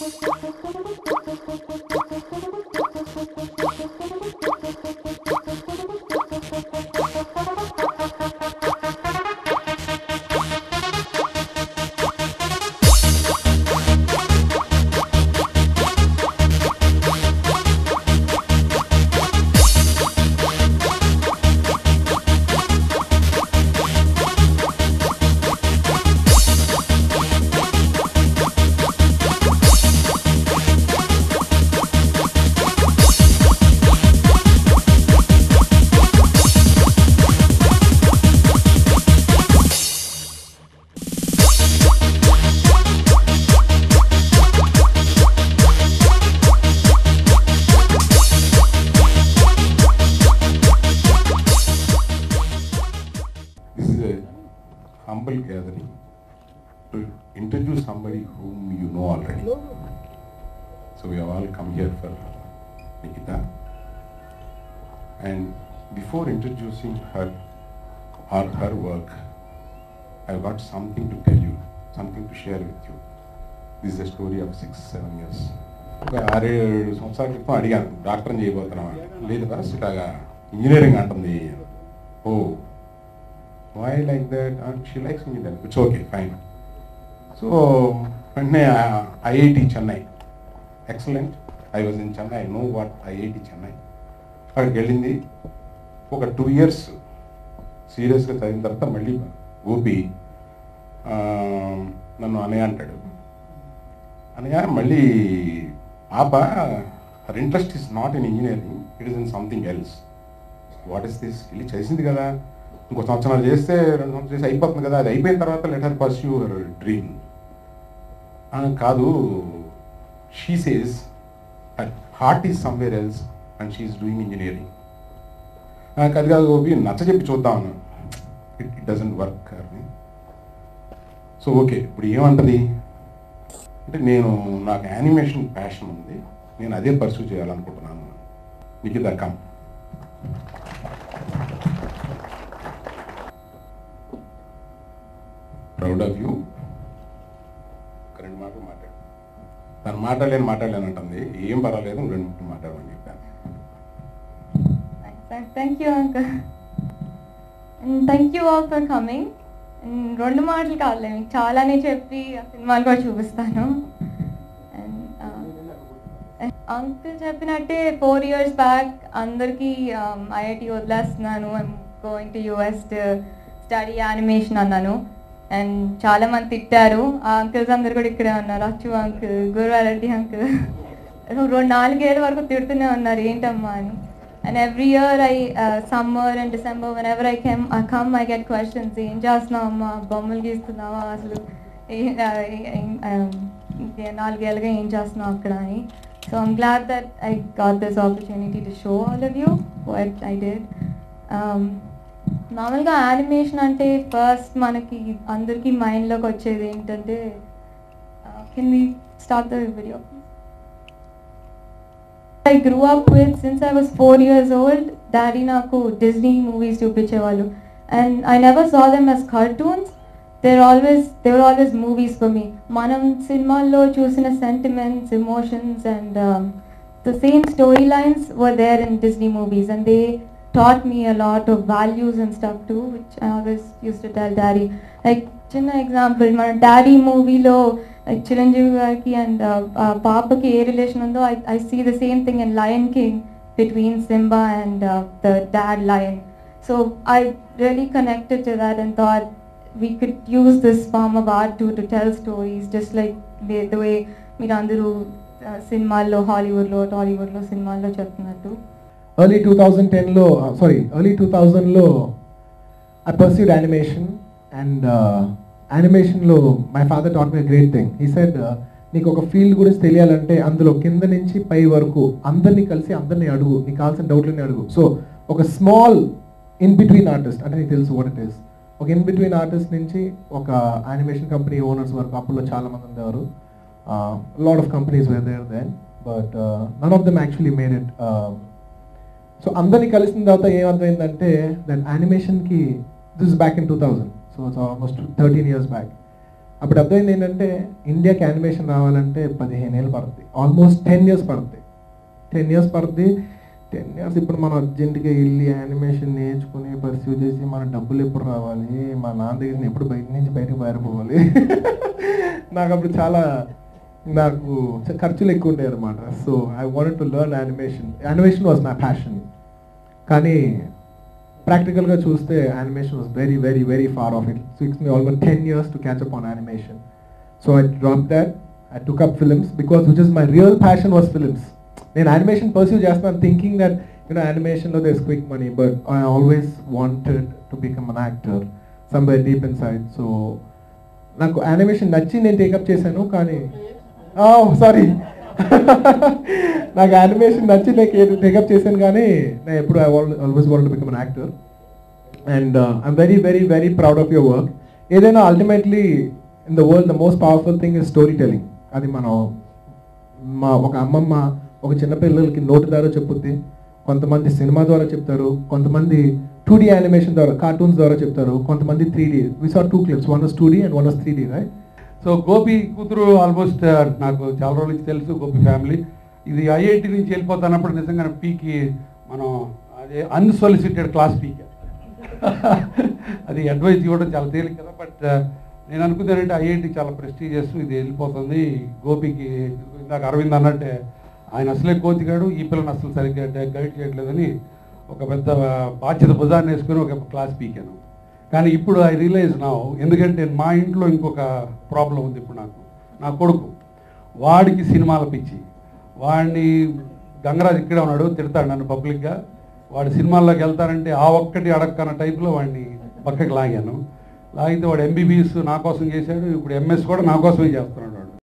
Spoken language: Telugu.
Humble gathering to introduce somebody whom you know already. So we have all come here for Nikitha. And before introducing her or her work, I've got something to tell you, something to share with you. This is a story of 6-7 years. 6-7 సంవత్సరాల క్రితం అడిగాను, డాక్టర్ని చేయబోతున్నావా? లేదు బస్ ఇలాగా ఇంజనీరింగ్ అంటుంది. ఓ, why like that? She likes engineering. It's okay, fine. So, IIT Chennai. Excellent. I was in Chennai. I know what IIT Chennai. అక్కడికి వెళ్ళింది. ఒక 2 years సీరియస్గా చదివిన తర్వాత మళ్ళీ గోపి నన్ను అనయ్య అంటాడు. అనయ్య మళ్ళీ పాప her interest is not in engineering, it is in something else. What is this? వెళ్ళి చేసింది కదా, ఇంకో సంవత్సరాలు చేస్తే 2 సంవత్సరాలు చేసి అయిపోతుంది కదా, అది అయిపోయిన తర్వాత let her pursue her dream. కాదు, she says her heart is somewhere else and she is doing engineering. అది కాదు గోపి, నచ్చ చెప్పి చూద్దామను. ఇట్ డజంట్ వర్క్ అని. సో ఓకే, ఇప్పుడు ఏమంటది అంటే, నాకు యానిమేషన్ ప్యాషన్ ఉంది, నేను అదే పర్సూ చేయాలనుకుంటున్నాను. Nikhita, come. Proud of you. రెండు మాటలు మాట్లాడు. తను మాట్లాడలేనంటుంది. ఏం పర్వాలేదు, 2 నిమిషాలు మాట్లాడమని చెప్పాను. Thank you, uncle. And thank you all for coming. And 2 మాటలు కావాలి, చాలానే చెప్పి ఆ సినిమాలు కూడా చూపిస్తాను. అంకుల్ చెప్పినట్టే 4 years బ్యాక్ అందరికీ ఐఐటి వదిలేస్తున్నాను, I'm going to US to study animation అన్నాను. అండ్ చాలామంది తిట్టారు. ఆ అంకుల్స్ అందరు కూడా ఇక్కడే ఉన్నారు. అచ్చు అంకుల్, గురువారెడ్డి అంకుల్ 4 ఏళ్ళ వరకు తిడుతూనే ఉన్నారు, ఏంటమ్మా అని. And every year summer and December, whenever I come, I get questions. ఏం చేస్తున్నావు అమ్మా, బొమ్మలు గీస్తున్నావా, అసలు 4 ఏళ్ళుగా ఏం చేస్తున్నావు అక్కడ అని. So I'm glad that I got this opportunity to show all of you what I did. మామూలుగా యానిమేషన్ అంటే ఫస్ట్ మనకి అందరికీ మైండ్లోకి వచ్చేది ఏంటంటే, can we start the video? I grew up with, since I was 4 years old, daddy naku Disney movies chupichevalu, and I never saw them as cartoons. They were always movies for me. Manam cinemallo chusina sentiments, emotions, and the same storylines were there in Disney movies, and they taught me a lot of values and stuff too, which I always used to tell daddy. Like, chinna example, mana daddy movie lo like Chiranjeevi gariki and Papaki ఏ రిలేషన్ ఉందో, I see the same thing in Lion King between Simba and the dad lion. So I really connected to that and thought we could use this form of art to tell stories, just like the way మీరందరూ సినిమాల్లో టాలీవుడ్లో సినిమాల్లో చెప్తున్నట్టు. Early 2000లో I pursued animation, and యానిమేషన్లో my father taught me great thing. He said, నీకు ఒక ఫీల్డ్ గురించి తెలియాలంటే అందులో కింద నుంచి పై వరకు అందరినీ కలిసి అందరినీ అడుగు, నీకు కావాల్సిన డౌట్లన్నీ అడుగు. సో ఒక స్మాల్ ఇన్ బిట్వీన్ ఆర్టిస్ట్, అంటే నీకు తెలుసు వాట్ ఇట్ ఈస్, ఒక ఇన్ బిట్వీన్ ఆర్టిస్ట్ నుంచి ఒక యానిమేషన్ కంపెనీ ఓనర్స్ వరకు అప్పుల్లో చాలామంది ఉండేవారు. Lot of companies were there then, but none of them actually made it. So అందరినీ కలిసిన తర్వాత ఏమర్థమైందంటే, దెన్ యానిమేషన్కి, this is back in 2000, so it's almost 13 years back. అప్పుడు అర్థమైంది ఏంటంటే ఇండియాకి యానిమేషన్ రావాలంటే 15 ఏళ్ళు పడుతుంది, ఆల్మోస్ట్ 10 years పడుతుంది. 10 years పడుతుంది. 10 years ఇప్పుడు మనం అర్జెంటుగా వెళ్ళి యానిమేషన్ నేర్చుకుని పర్సూ చేసి మన డబ్బులు ఎప్పుడు రావాలి, మా నాన్న దగ్గర ఎప్పుడు బయటకు పారిపోవాలి. నాకు అప్పుడు చాలా ఖర్చులు ఎక్కువ ఉంటాయి అనమాట. So I wanted to learn animation was my passion. కానీ ప్రాక్టికల్గా చూస్తే animation was very very very far off. It takes me almost 10 years to catch up on animation. So I dropped that. I took up films because which is my real passion was films. నేను యానిమేషన్ పర్సూ చేస్తాను థింకింగ్ దట్ యానిమేషన్లో there is quick money, but I always wanted to become an actor somewhere deep inside. So నాకు యానిమేషన్ నచ్చి నేను టేకప్ చేశాను. కానీ సారీ నాకు యానిమేషన్ నచ్చి నేను టేకప్ చేశాను, కానీ నేను ఎప్పుడు I always want to become an actor. And I'm very very very proud of your work. ఏదైనా ultimately in the world the most powerful thing is story telling. అది మనం ఒక అమ్మమ్మ ఒక చిన్నపిల్లలకి నోటి ద్వారా చెప్పుద్ది, కొంతమంది సినిమా ద్వారా చెప్తారు, కొంతమంది 2D యానిమేషన్ ద్వారా కార్టూన్స్ ద్వారా చెప్తారు, కొంతమంది 3D. We saw 2 clips, one was 2D and one was 3D, right? So Gopi కూతురు ఆల్మోస్ట్ నాకు చాలా రోజుల నుంచి తెలుసు, గోపి ఫ్యామిలీ. ఇది ఐఐటి నుంచి వెళ్ళిపోతున్నప్పుడు నిజంగా పీకి మనం అదే అన్సొలిసిటెడ్ క్లాస్ పీకి అది అడ్వైస్ ఇవ్వడం చాలా తేలిక కదా. బట్ నేను అనుకున్నానంటే ఐఐటి చాలా ప్రెస్టీజియస్, ఇది వెళ్ళిపోతుంది. గోపికి ఇందాక అరవింద్ అన్నట్టే ఆయన అసలే కోతిగాడు, ఈ పిల్లని అసలు సరిగ్గా గైడ్ చేయట్లేదని ఒక పెద్ద బాధ్యత భుజాన్ని వేసుకుని ఒక క్లాస్ పీకాను. కానీ ఇప్పుడు ఐ రియలైజ్ నా, ఎందుకంటే మా ఇంట్లో ఇంకొక ప్రాబ్లం ఉంది. ఇప్పుడు నా కొడుకు వాడికి సినిమాల పిచ్చి, వాడిని గంగరాజు ఇక్కడే ఉన్నాడు, తిడతాడు నన్ను పబ్లిక్గా. వాడు సినిమాల్లోకి వెళ్తారంటే ఆ ఒక్కటి అడక్కన్న టైప్లో వాడిని పక్కకి లాగాను. లాగితే వాడు ఎంబీబీఎస్ నా కోసం చేశాడు, ఇప్పుడు ఎంఎస్ కూడా నా కోసమే చేస్తున్నాడు.